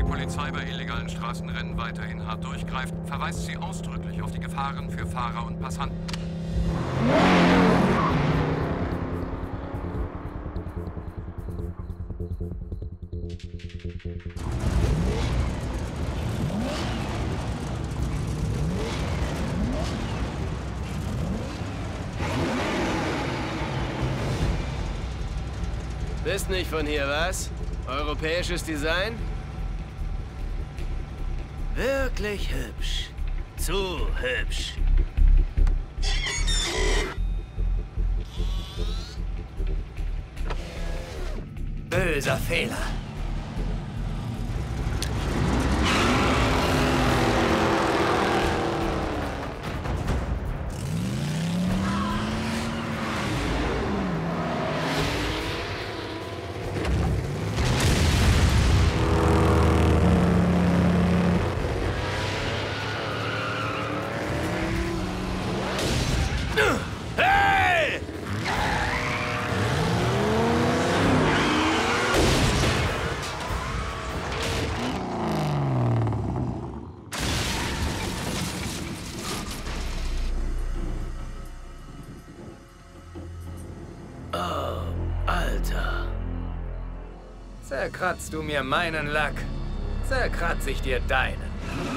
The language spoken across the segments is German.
Polizei bei illegalen Straßenrennen weiterhin hart durchgreift, verweist sie ausdrücklich auf die Gefahren für Fahrer und Passanten. Bist nicht von hier, was? Europäisches Design? Wirklich hübsch. Zu hübsch. Böser Fehler. Hey! Oh, Alter. Zerkratzt du mir meinen Lack, zerkratz ich dir deinen.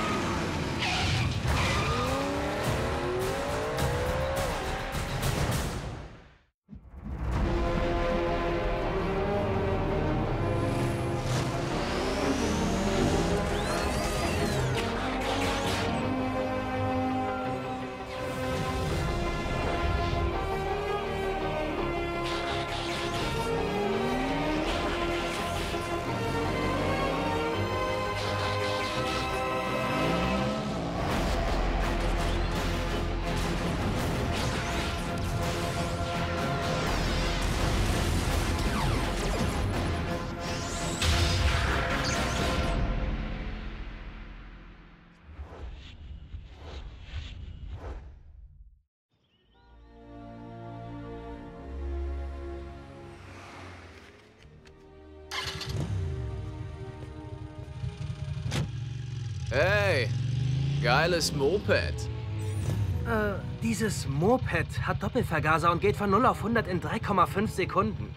Hey, geiles Moped. Dieses Moped hat Doppelvergaser und geht von 0 auf 100 in 3,5 Sekunden.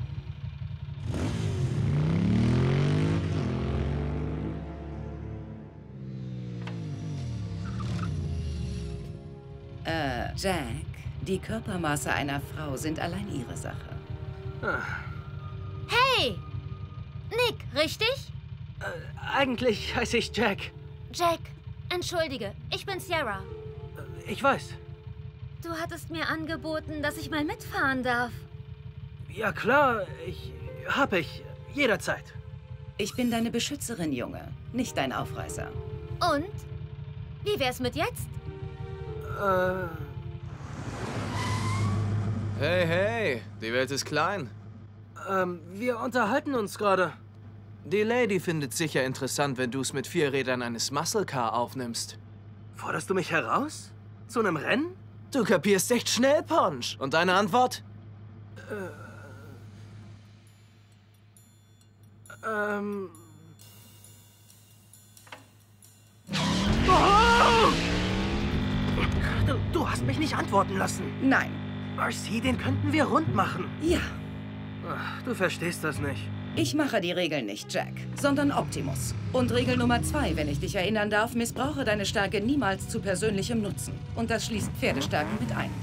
Jack, die Körpermaße einer Frau sind allein ihre Sache. Hey! Nick, richtig? Eigentlich heiße ich Jack. Jack, entschuldige, ich bin Sierra. Ich weiß. Du hattest mir angeboten, dass ich mal mitfahren darf. Ja klar, hab ich. Jederzeit. Ich bin deine Beschützerin, Junge, nicht dein Aufreißer. Und? Wie wär's mit jetzt? Hey, hey, die Welt ist klein. Wir unterhalten uns gerade. Die Lady findet sicher interessant, wenn du es mit 4 Rädern eines Muscle Car aufnimmst. Forderst du mich heraus? Zu einem Rennen? Du kapierst echt schnell, Punch. Und deine Antwort? Oh! Du hast mich nicht antworten lassen. Nein. RC, den könnten wir rund machen. Ja. Ach, du verstehst das nicht. Ich mache die Regeln nicht, Jack, sondern Optimus. Und Regel Nummer 2, wenn ich dich erinnern darf, missbrauche deine Stärke niemals zu persönlichem Nutzen. Und das schließt Pferdestärken mit ein.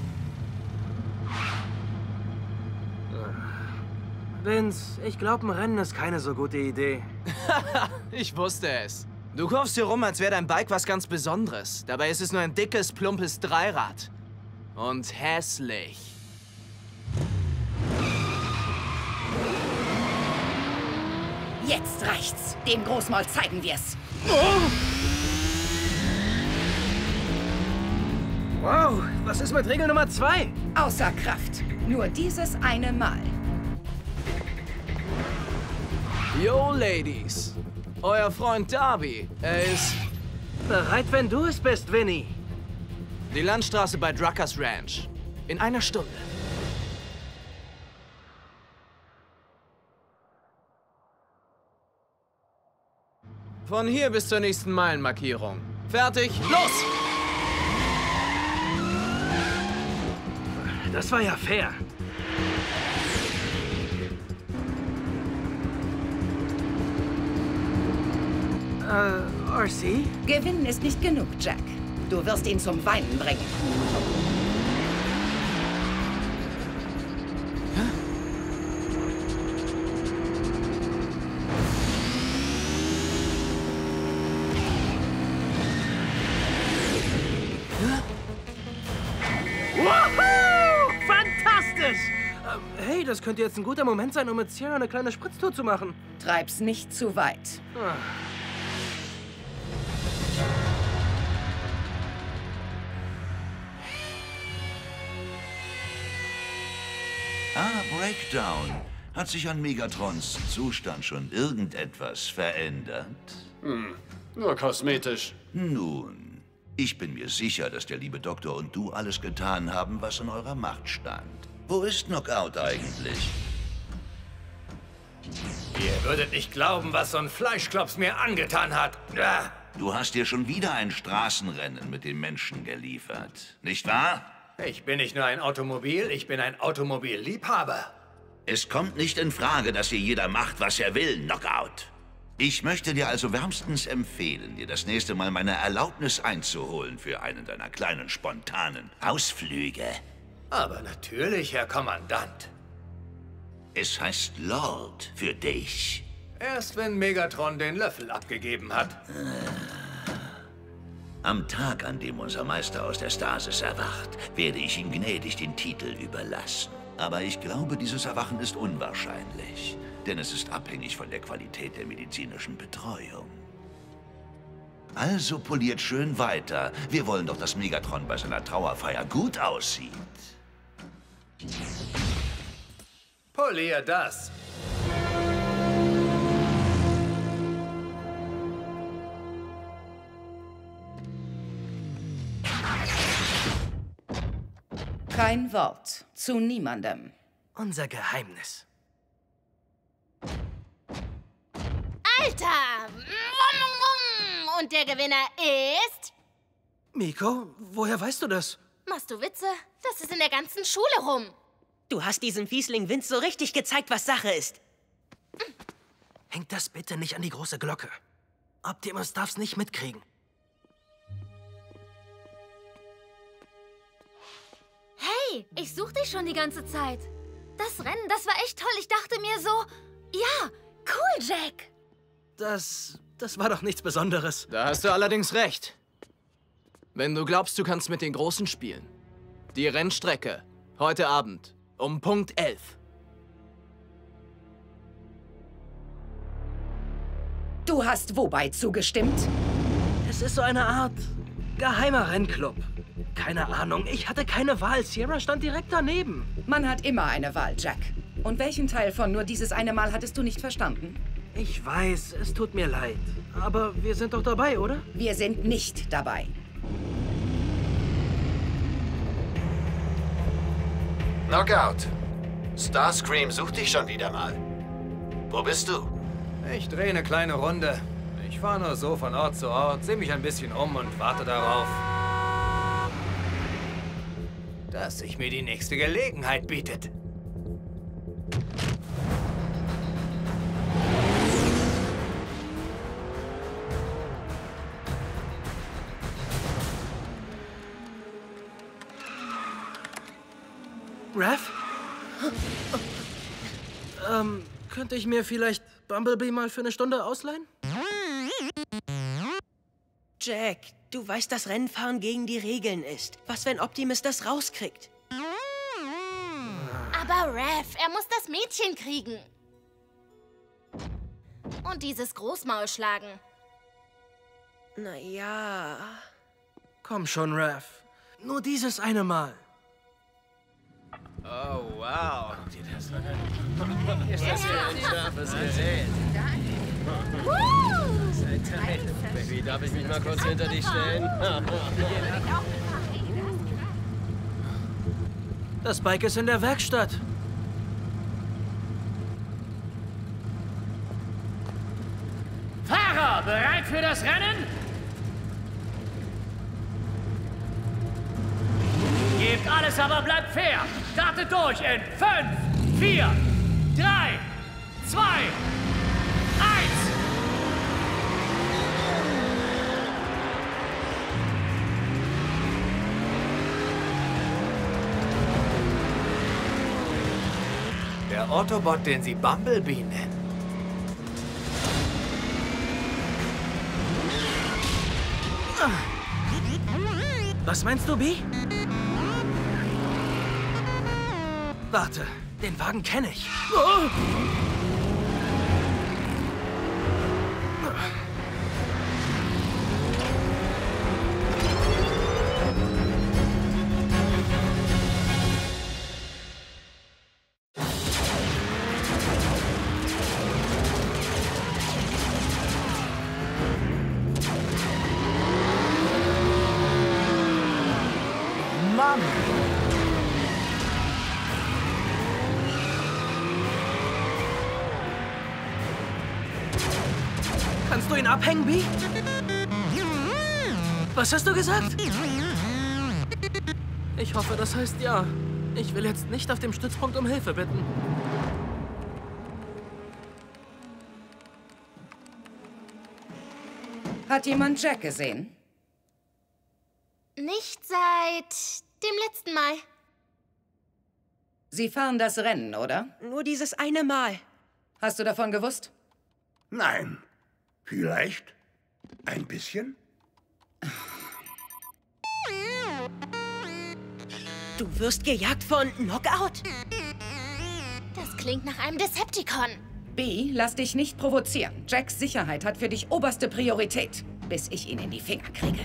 Vince, ich glaube, ein Rennen ist keine so gute Idee. Ich wusste es. Du kaufst hier rum, als wäre dein Bike was ganz Besonderes. Dabei ist es nur ein dickes, plumpes Dreirad. Und hässlich. Jetzt reicht's. Dem Großmaul zeigen wir's. Wow, was ist mit Regel Nummer 2? Außer Kraft. Nur dieses eine Mal. Yo, Ladies. Euer Freund Darby. Er ist Bereit, wenn du es bist, Vinny. die Landstraße bei Druckers Ranch. In einer Stunde. Von hier bis zur nächsten Meilenmarkierung. Fertig, los! Das war ja fair. RC? Gewinnen ist nicht genug, Jack. Du wirst ihn zum Weinen bringen. Woohoo! Fantastisch! Hey, das könnte jetzt ein guter Moment sein, um mit Sierra eine kleine Spritztour zu machen. Treib's nicht zu weit. Breakdown. Hat sich an Megatrons Zustand schon irgendetwas verändert? Nur kosmetisch. Nun, ich bin mir sicher, dass der liebe Doktor und du alles getan haben, was in eurer Macht stand. Wo ist Knockout eigentlich? Ihr würdet nicht glauben, was so ein Fleischklops mir angetan hat. Du hast dir schon wieder ein Straßenrennen mit den Menschen geliefert, nicht wahr? Ich bin nicht nur ein Automobil, ich bin ein Automobillliebhaber. Es kommt nicht in Frage, dass hier jeder macht, was er will, Knockout. Ich möchte dir also wärmstens empfehlen, dir das nächste Mal meine Erlaubnis einzuholen für einen deiner kleinen, spontanen Ausflüge. Aber natürlich, Herr Kommandant. Es heißt Lord für dich. Erst wenn Megatron den Löffel abgegeben hat. Am Tag, an dem unser Meister aus der Stasis erwacht, werde ich ihm gnädig den Titel überlassen. Aber ich glaube, dieses Erwachen ist unwahrscheinlich, denn es ist abhängig von der Qualität der medizinischen Betreuung. Also poliert schön weiter. Wir wollen doch, dass Megatron bei seiner Trauerfeier gut aussieht. Polier das. Kein Wort. Zu niemandem. Unser Geheimnis. Alter! Und der Gewinner ist... Miko, woher weißt du das? Machst du Witze? Das ist in der ganzen Schule rum. Du hast diesem Fiesling Vince so richtig gezeigt, was Sache ist. Hängt das bitte nicht an die große Glocke. Optimus darf's nicht mitkriegen. Hey, ich such dich schon die ganze Zeit. Das Rennen, das war echt toll. Ich dachte mir so, ja, cool, Jack. Das war doch nichts Besonderes. Da hast du allerdings recht. Wenn du glaubst, du kannst mit den Großen spielen. Die Rennstrecke, heute Abend, um Punkt 11. Du hast wobei zugestimmt? Es ist so eine Art geheimer Rennclub. Keine Ahnung, ich hatte keine Wahl. Sierra stand direkt daneben. Man hat immer eine Wahl, Jack. Und welchen Teil von nur dieses eine Mal hattest du nicht verstanden? Ich weiß, es tut mir leid. Aber wir sind doch dabei, oder? Wir sind nicht dabei. Knockout. Starscream sucht dich schon wieder mal. Wo bist du? Ich drehe eine kleine Runde. Ich fahre nur so von Ort zu Ort, sehe mich ein bisschen um und warte darauf, dass sich mir die nächste Gelegenheit bietet. Raph? Könnte ich mir vielleicht Bumblebee mal für eine Stunde ausleihen? Jack, du weißt, dass Rennfahren gegen die Regeln ist. Was, wenn Optimus das rauskriegt? Aber Raph, er muss das Mädchen kriegen. Und dieses Großmaul schlagen. Naja... Komm schon, Raph. Nur dieses eine Mal. Oh, wow. Ist das für ein scharfes Gerät? Baby, darf ich mich mal kurz hinter dich stellen? Das Bike ist in der Werkstatt. Fahrer, bereit für das Rennen? Gebt alles, aber bleibt fair. Startet durch in 5, 4, 3, 2, 1. Der Autobot, den sie Bumblebee nennen. Was meinst du, Bee? Warte, den Wagen kenne ich. Oh! Mann! Kannst du ihn abhängen, Bee? Was hast du gesagt? Ich hoffe, das heißt ja. Ich will jetzt nicht auf dem Stützpunkt um Hilfe bitten. Hat jemand Jack gesehen? Nicht seit dem letzten Mal. Sie fahren das Rennen, oder? Nur dieses eine Mal. Hast du davon gewusst? Nein. Vielleicht ein bisschen? Du wirst gejagt von Knockout? Das klingt nach einem Decepticon. Bee, lass dich nicht provozieren. Jacks Sicherheit hat für dich oberste Priorität, bis ich ihn in die Finger kriege.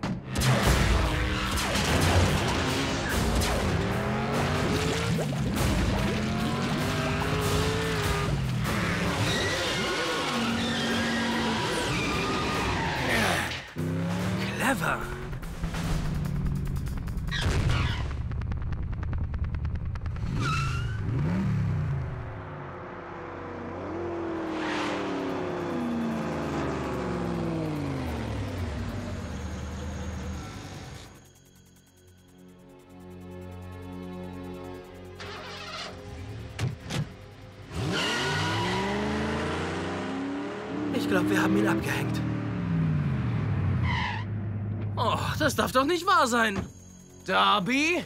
Clever. Ich glaube, wir haben ihn abgehängt. Oh, das darf doch nicht wahr sein. Darby?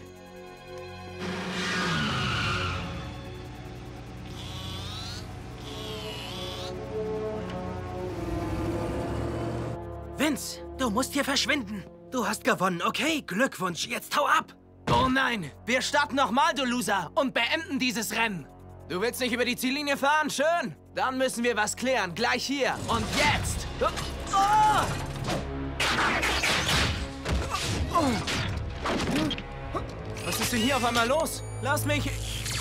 Vince, du musst hier verschwinden. Du hast gewonnen, okay? Glückwunsch, jetzt hau ab. Oh nein, wir starten nochmal, du Loser, und beenden dieses Rennen. Du willst nicht über die Ziellinie fahren? Schön. Dann müssen wir was klären, gleich hier und jetzt. Oh! Was ist denn hier auf einmal los? Lass mich...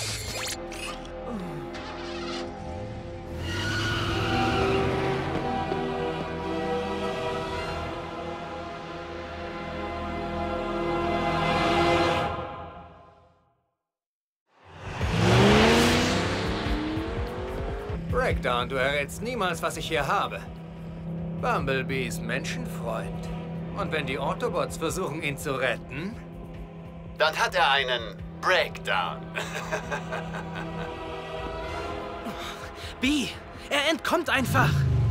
Breakdown, du errätst niemals, was ich hier habe. Bumblebee ist Menschenfreund. Und wenn die Autobots versuchen, ihn zu retten... Dann hat er einen Breakdown. Bee, er entkommt einfach.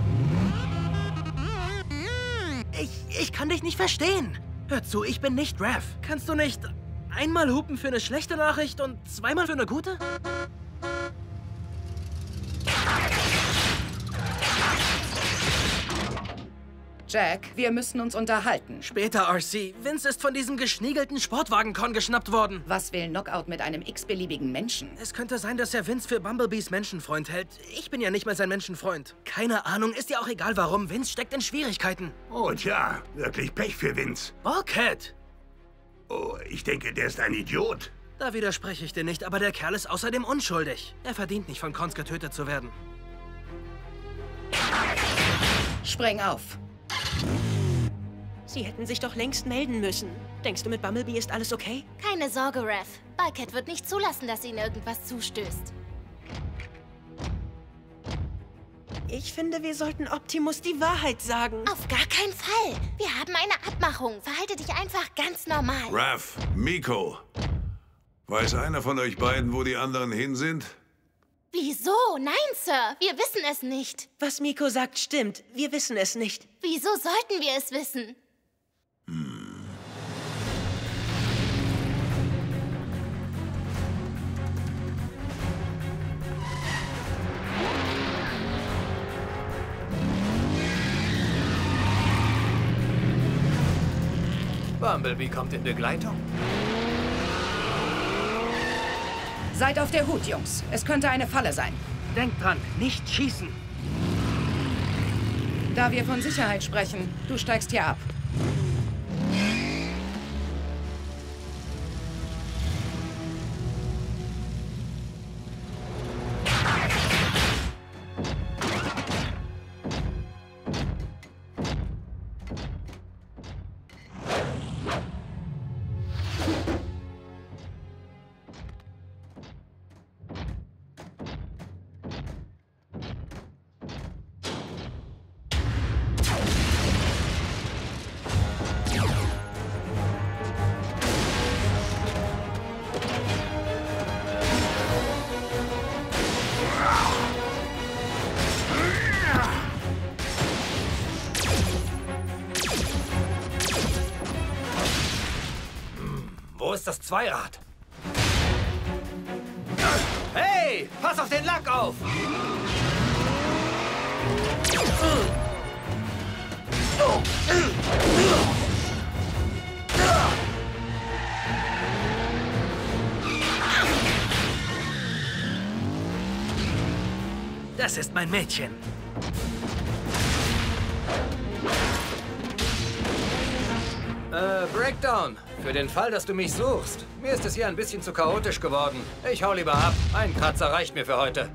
Ich kann dich nicht verstehen. Hör zu, ich bin nicht Rev. Kannst du nicht einmal hupen für eine schlechte Nachricht und zweimal für eine gute? Jack, wir müssen uns unterhalten. Später, RC. Vince ist von diesem geschniegelten Sportwagen-Con geschnappt worden. Was will Knockout mit einem x-beliebigen Menschen? Es könnte sein, dass er Vince für Bumblebees Menschenfreund hält. Ich bin ja nicht mal sein Menschenfreund. Keine Ahnung, ist ja auch egal warum. Vince steckt in Schwierigkeiten. Oh tja, wirklich Pech für Vince. Bulkhead! Oh, ich denke, der ist ein Idiot. Da widerspreche ich dir nicht, aber der Kerl ist außerdem unschuldig. Er verdient nicht, von Cons getötet zu werden. Spring auf. Sie hätten sich doch längst melden müssen. Denkst du, mit Bumblebee ist alles okay? Keine Sorge, Rev. Bulkhead wird nicht zulassen, dass ihnen irgendwas zustößt. Ich finde, wir sollten Optimus die Wahrheit sagen. Auf gar keinen Fall. Wir haben eine Abmachung. Verhalte dich einfach ganz normal. Raph, Miko. Weiß einer von euch beiden, wo die anderen hin sind? Wieso? Nein, Sir. Wir wissen es nicht. Was Miko sagt, stimmt. Wir wissen es nicht. Wieso sollten wir es wissen? Bumblebee kommt in Begleitung. Seid auf der Hut, Jungs. Es könnte eine Falle sein. Denkt dran, nicht schießen. Da wir von Sicherheit sprechen, du steigst hier ab. Wo ist das Zweirad? Hey, pass auf den Lack auf! Das ist mein Mädchen. Breakdown. Für den Fall, dass du mich suchst. Mir ist es hier ein bisschen zu chaotisch geworden. Ich hau lieber ab. Ein Kratzer reicht mir für heute.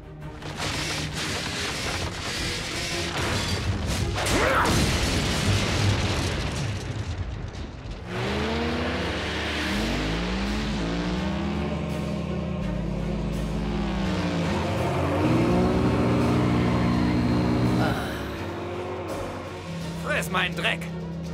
Friss meinen Dreck.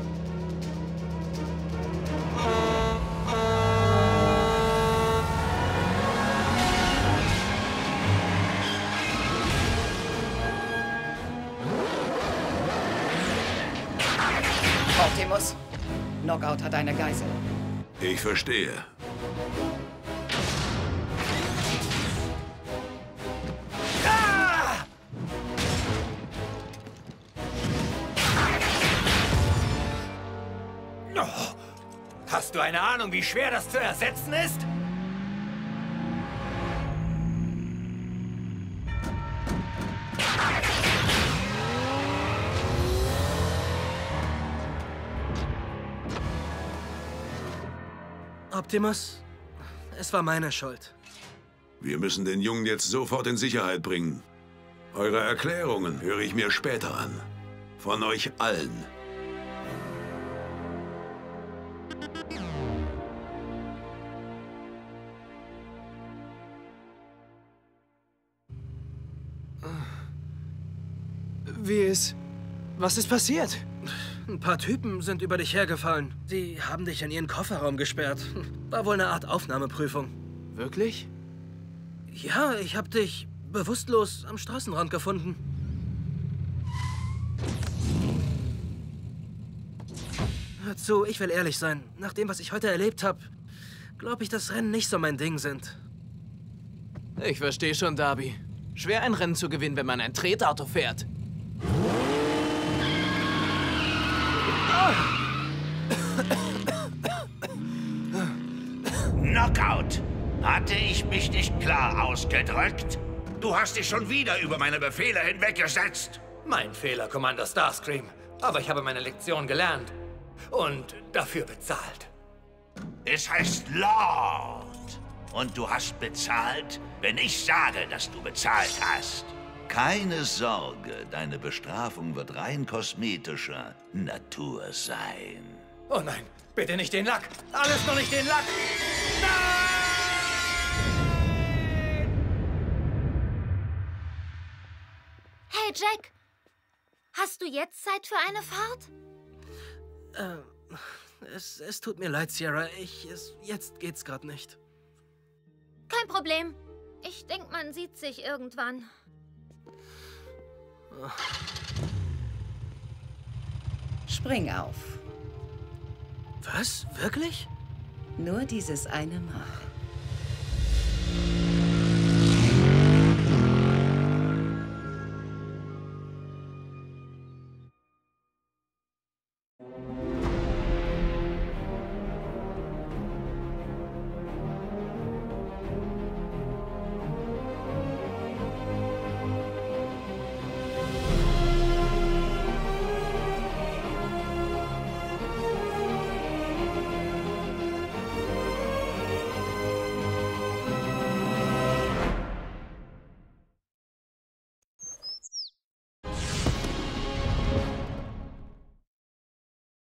Optimus, Knockout hat eine Geisel. Ich verstehe. Oh, hast du eine Ahnung, wie schwer das zu ersetzen ist? Optimus, es war meine Schuld. Wir müssen den Jungen jetzt sofort in Sicherheit bringen. Eure Erklärungen höre ich mir später an. Von euch allen. Was ist passiert? Ein paar Typen sind über dich hergefallen. Sie haben dich in ihren Kofferraum gesperrt. War wohl eine Art Aufnahmeprüfung. Wirklich? Ja, ich hab dich bewusstlos am Straßenrand gefunden. Hör zu, ich will ehrlich sein. Nach dem, was ich heute erlebt habe, glaube ich, dass Rennen nicht so mein Ding sind. Ich verstehe schon, Darby. Schwer ein Rennen zu gewinnen, wenn man ein Tretauto fährt. Knockout! Hatte ich mich nicht klar ausgedrückt? Du hast dich schon wieder über meine Befehle hinweggesetzt. Mein Fehler, Commander Starscream. Aber ich habe meine Lektion gelernt. Und dafür bezahlt. Es heißt Lord. Und du hast bezahlt, wenn ich sage, dass du bezahlt hast. Keine Sorge, deine Bestrafung wird rein kosmetischer Natur sein. Oh nein, bitte nicht den Lack. Alles nur nicht den Lack. Hey, Hey, Jack. Hast du jetzt Zeit für eine Fahrt? Es tut mir leid, Sierra. Jetzt geht's gerade nicht. Kein Problem. Ich denke, man sieht sich irgendwann. Spring auf. Was? Wirklich? Nur dieses eine Mal.